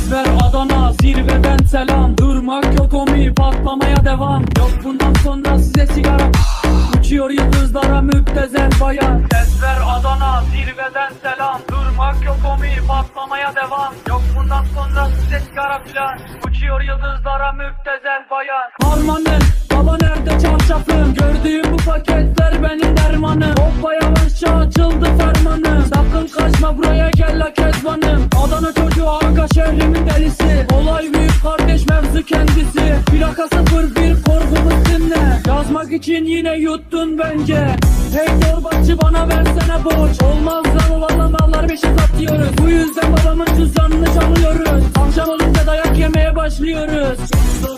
Ses ver Adana, zirveden selam. Durmak yok omi, patlamaya devam. Yok bundan sonra size sigara. Uçuyor yıldızlara müptezel bayan. Ses ver Adana, zirveden selam. Durmak yok omi, patlamaya devam. Yok bundan sonra size sigara filan. Uçuyor yıldızlara müptezel bayan. Harmanın, baba nerede çarşafım? Gördüğüm bu paketler benim dermanım. Hoppa yavaşça açıldı fermanım. Sakın kaçma buraya gel la kezbanım. Adana çocuğu aga şehrimin delisi. Olay büyük kardeş mevzu kendisi. Plaka 01 korkumuz dinle. Yazmak için yine yuttun bence. Hey torbacı bana versene borç. Olmaz lan olan mallar beşe satıyoruz. Bu yüzden babamın cüzdanını çalıyoruz. Akşam olunca dayak yemeye başlıyoruz.